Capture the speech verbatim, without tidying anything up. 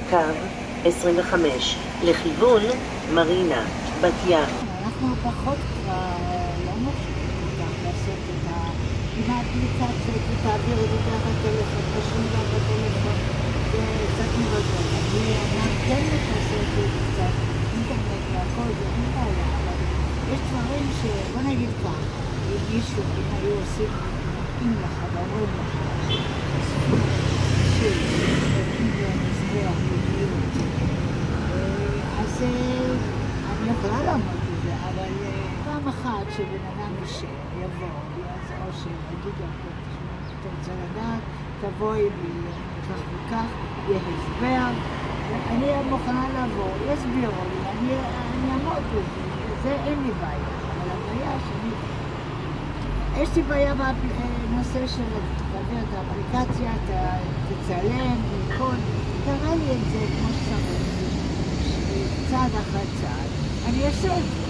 קו עשרים וחמש, לכיוון מרינה, בת ים. אנחנו פחות כבר לא מושכים אותך לעשות את ה... עם האפליקציות ותעביר את זה דרך הטלפון, פשוט דרך הטלפון, זה קצת מבלבל. אני כן מתעסק את זה קצת, אינטרנט והכל, זה אין בעיה, אבל יש דברים ש... בוא נגיד כך, אם מישהו, אם היו עושים, אם לך, ואומרים לך, שאם זה מזבח בדיוק, אז אני יכולה לעמוד בזה, אבל פעם אחת שבן אדם ישב, יבוא, או שיגיד לו, אתה רוצה לדעת, תבואי לי כך וכך, יהיה הסבר, אני אהיה מוכנה לעבור, יסבירו לי, אני אעמוד בזה, זה אין לי בעיה, אבל הבעיה שאני... יש לי בעיה בנושא של תעביר את האפליקציה, תצלם, וכל, תראה לי את זה כמו שצריך, צעד אחרי צעד, אני אעשה את זה.